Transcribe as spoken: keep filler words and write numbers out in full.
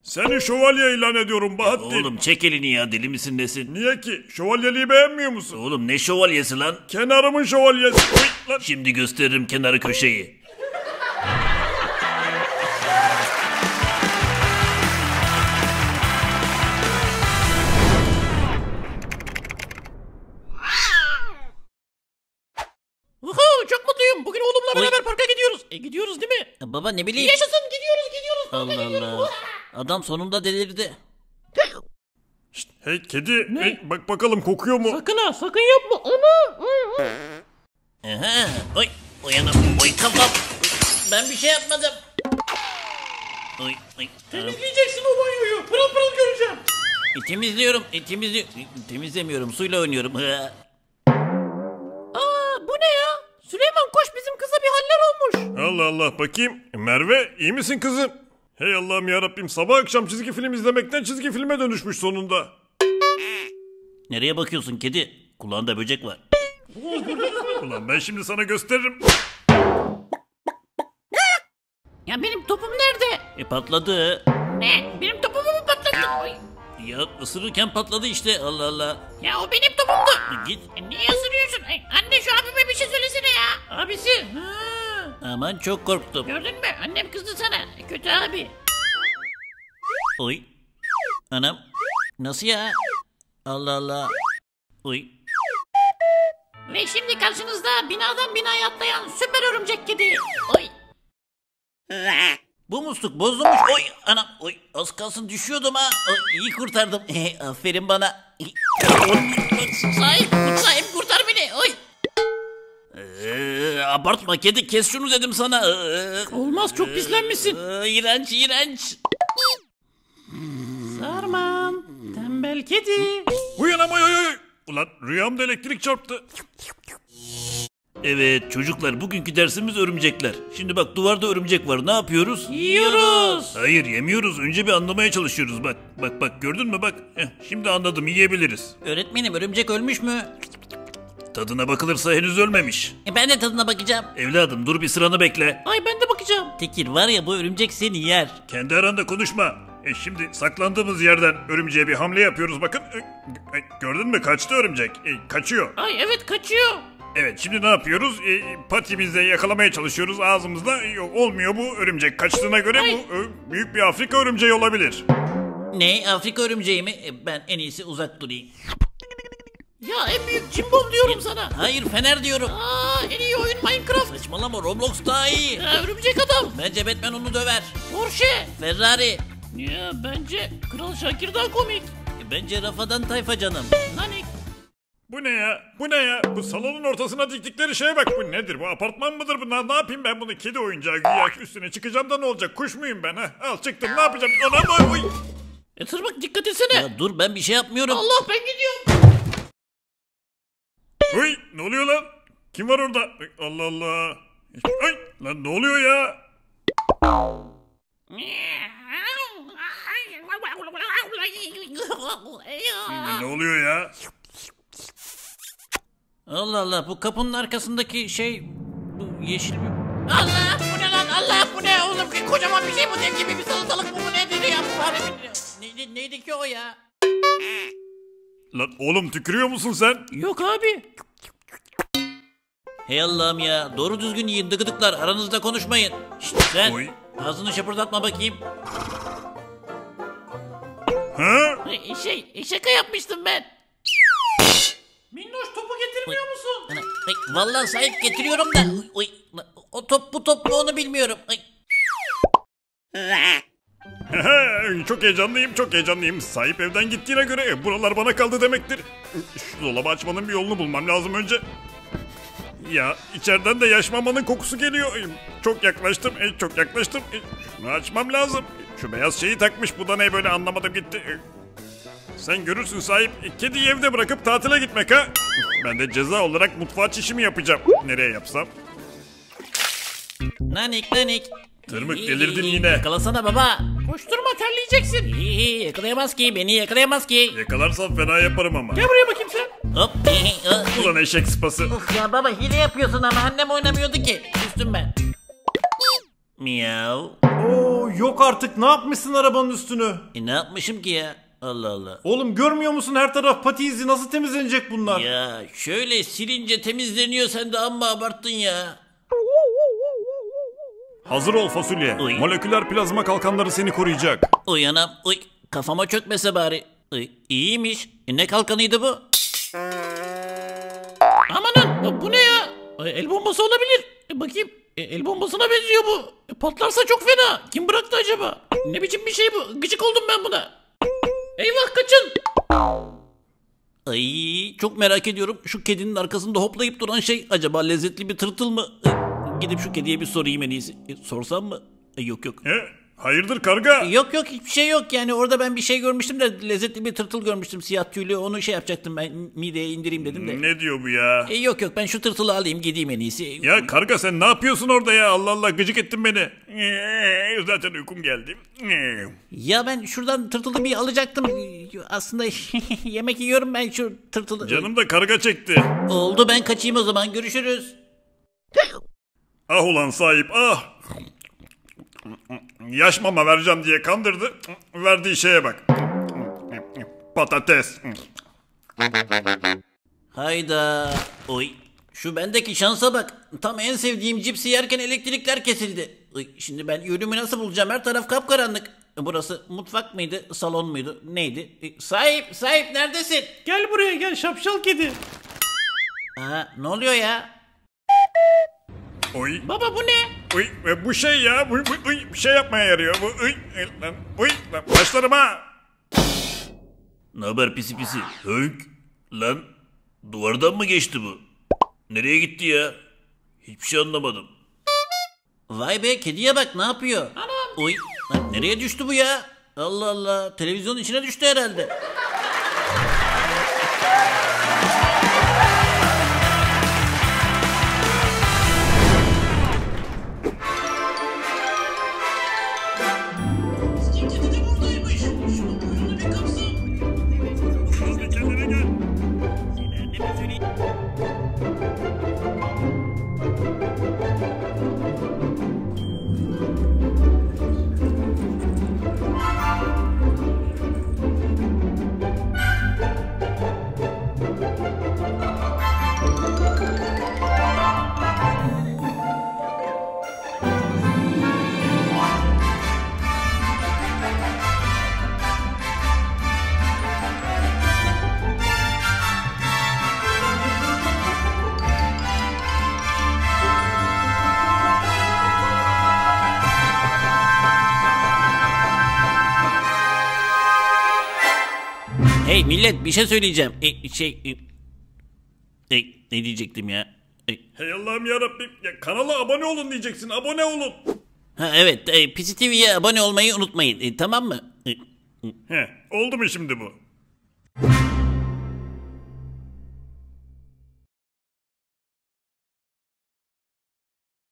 Seni şövalye ilan ediyorum Bahattin. Oğlum çek elini ya, deli misin nesin? Niye ki? Şövalyeliği beğenmiyor musun? Oğlum ne şövalyesi lan? Kenarımın şövalyesi. Oy, lan. Şimdi gösteririm kenarı köşeyi. Uhu, çok mutluyum. Bugün oğlumla beraber parka gidiyoruz. E gidiyoruz değil mi? Baba ne bileyim. Yaşasın, gidiyoruz gidiyoruz. Parka Allah gidiyoruz. Allah. Adam sonunda delirdi. Şşt, hey kedi. Hey, bak bakalım kokuyor mu? Sakın ha, sakın yapma. Ana. Aha. Oy. Uyanım. Oy kafam. Ben bir şey yapmadım. Oy. Oy. Temizleyeceksin o banyoyu. Pırıl pırıl göreceğim. E, temizliyorum. E, temizliyorum. E, temizlemiyorum. Suyla oynuyorum. Ha. Aa, bu ne ya? Süleyman koş, bizim kıza bir haller olmuş. Allah Allah, bakayım. Merve, iyi misin kızım? Hey Allah'ım yarabbim, sabah akşam çizgi film izlemekten çizgi filme dönüşmüş sonunda. Nereye bakıyorsun kedi? Kulağında böcek var. Ulan ben şimdi sana gösteririm. Ya benim topum nerede? E patladı. Ne? Benim topumu mu patlattın? Ay. Ya ısırırken patladı işte. Allah Allah. Ya o benim topumdu. E, git. E, niye ısırıyorsun? Ay, anne şu abime bir şey söylesene ya. Abisi. Ha. Aman çok korktum. Gördün mü? Annem kızdı sana. E, kötü abi. Oy. Anam. Nasıl ya? Allah Allah. Oy. Ve şimdi karşınızda binadan binaya atlayan süper örümcek kedi. Oy. Bu musluk bozulmuş. Oy anam. Oy az kalsın düşüyordum ha. Oy, iyi kurtardım. Aferin bana. Sahip, sahip kurtar beni. Oy. Ee, abartma kedi, kes şunu dedim sana. Ee, Olmaz, çok pislenmişsin. Ee, iğrenç iğrenç. Sarmam. Tembel kedi. Uyanam oy oy oy. Ulan rüyamda elektrik çarptı. Evet çocuklar, bugünkü dersimiz örümcekler. Şimdi bak, duvarda örümcek var, ne yapıyoruz? Yiyoruz. Hayır yemiyoruz, önce bir anlamaya çalışıyoruz. Bak bak bak, gördün mü bak. Heh, şimdi anladım, yiyebiliriz. Öğretmenim, örümcek ölmüş mü? Tadına bakılırsa henüz ölmemiş. E ben de tadına bakacağım. Evladım dur, bir sıranı bekle. Ay ben de bakacağım. Tekir var ya, bu örümcek seni yer. Kendi aranda konuşma. E şimdi saklandığımız yerden örümceğe bir hamle yapıyoruz bakın. E, e, gördün mü, kaçtı örümcek. E, kaçıyor. Ay evet, kaçıyor. Evet, şimdi ne yapıyoruz? E, patimizle yakalamaya çalışıyoruz ağzımızda. E, yok, olmuyor bu örümcek. Kaçtığına göre Ay. bu e, büyük bir Afrika örümceği olabilir. Ne, Afrika örümceği mi? E, ben en iyisi uzak durayım. Ya en büyük cimbom diyorum sana. Hayır, fener diyorum. Aa, en iyi oyun Minecraft. Saçmalama, Roblox daha iyi. Ya, örümcek adam. Bence Batman onu döver. Porsche. Ferrari. Ya bence Kral Şakir daha komik. E, bence Rafadan Tayfa canım. Nanik. Bu ne ya? Bu ne ya? Bu salonun ortasına diktikleri şeye bak. Bu nedir? Bu apartman mıdır bu? Ne, ne yapayım ben bunu? Kedi oyuncağı güya, üstüne çıkacağım da ne olacak? Kuş muyum ben ha? Al çıktım, ne yapacağım? Anam oy. E tırmık, dikkat etsene. Ya dur, ben bir şey yapmıyorum. Allah, ben gidiyorum. Oy, ne oluyor lan? Kim var orada? Ay, Allah Allah. Ay lan, ne oluyor ya? Ne oluyor ya? Allah Allah, bu kapının arkasındaki şey, bu yeşil bir... Allah, bu ne lan? Allah, bu ne oğlum? Kocaman bir şey bu, dev gibi bir salatalık bu, bu nedir ya? Bu fare mi? Neydi, neydi ki o ya? Lan oğlum, tükürüyor musun sen? Yok abi. Hey Allah'ım ya, doğru düzgün yiyin dıgıdıklar, aranızda konuşmayın. Şşt sen, Oy. ağzını şapırdatma bakayım. Ha? E, şey, e, şaka yapmıştım ben. Minnoş, topu getirmiyor musun? Ana, ay, vallahi sahip getiriyorum da. Oy, o top bu top mu onu bilmiyorum. Ay. Çok heyecanlıyım, çok heyecanlıyım. Sahip evden gittiğine göre e, buralar bana kaldı demektir. Şu dolabı açmanın bir yolunu bulmam lazım önce. Ya içeriden de yaş mamanın kokusu geliyor. E, Çok yaklaştım, e, çok yaklaştım. E, Şunu açmam lazım. E, Şu beyaz şeyi takmış, bu da ne böyle, anlamadım gitti. E, Sen görürsün sahip, e, kediyi evde bırakıp tatile gitmek ha. Ben de ceza olarak mutfağa çişimi yapacağım. Nereye yapsam? Nanik nanik. Tırmık, İyi, delirdin iyi, yine. Yakalasana baba. Koşturma, terleyeceksin. İyi, iyi, yakalayamaz ki, beni yakalayamaz ki. Yakalarsam fena yaparım ama. Gel buraya bakayım sen. Hop. iyi, iyi. Ulan eşek sıpası. Of ya baba, hile yapıyorsun ama annem oynamıyordu ki. Üstüm ben. Miyav. Oo yok artık, ne yapmışsın arabanın üstünü? E ne yapmışım ki ya? Allah Allah. Oğlum görmüyor musun, her taraf pati izi, nasıl temizlenecek bunlar? Ya şöyle silince temizleniyor, sen de amma abarttın ya. Hazır ol fasulye. Uy. Moleküler plazma kalkanları seni koruyacak. Uy anam, uy kafama çökmese bari. Uy, iyiymiş. E, ne kalkanıydı bu? Amanın bu ne ya? E, El bombası olabilir. E, bakayım. E, El bombasına benziyor bu. E, patlarsa çok fena. Kim bıraktı acaba? Ne biçim bir şey bu? Gıcık oldum ben buna. Eyvah, kaçın. Ay çok merak ediyorum. Şu kedinin arkasında hoplayıp duran şey acaba lezzetli bir tırtıl mı? E, gidip şu kediye bir sorayım en iyisi. E, sorsam mı? E, yok yok. He? Hayırdır karga? Yok yok hiçbir şey yok yani, orada ben bir şey görmüştüm de lezzetli bir tırtıl görmüştüm, siyah tüylü, onu şey yapacaktım ben, mideye indireyim dedim de. Ne diyor bu ya? E, yok yok ben şu tırtılı alayım gideyim en iyisi. Ya karga sen ne yapıyorsun orada ya? Allah Allah, gıcık ettin beni. Ee, Zaten uykum geldi. Ee. Ya ben şuradan tırtılı bir alacaktım. Aslında yemek yiyorum ben şu tırtılı. Canım da karga çekti. Oldu, ben kaçayım o zaman, görüşürüz. Ah ulan sahip ah. Yaş mama vereceğim diye kandırdı. Verdiği şeye bak. Patates. Hayda. Oy. Şu bendeki şansa bak. Tam en sevdiğim cipsi yerken elektrikler kesildi. Oy, şimdi ben yönümü nasıl bulacağım? Her taraf kapkaranlık. Burası mutfak mıydı? Salon muydu? Neydi? E, sahip, sahip neredesin? Gel buraya gel şapşal kedi. Aa, ne oluyor ya? Oy. Baba bu ne? Uy, e, bu şey ya, bu, bu, uy, bir şey yapmaya yarıyor. Bu, uy, e, lan, uy, lan, başlarım ha. Ne haber pisi pisi? Hönk. Lan duvardan mı geçti bu? Nereye gitti ya? Hiçbir şey anlamadım. Vay be, kediye bak ne yapıyor? Anam. Oy, lan nereye düştü bu ya? Allah Allah, televizyonun içine düştü herhalde. Bir kendine gel. Hey millet, bir şey söyleyeceğim. E, şey... E, e, ne diyecektim ya? E, Hey Allah'ım yarabbim. Ya, kanala abone olun diyeceksin. Abone olun. ha evet, e, Pisi T V'ye abone olmayı unutmayın. E, tamam mı? E, He, oldu mu şimdi bu?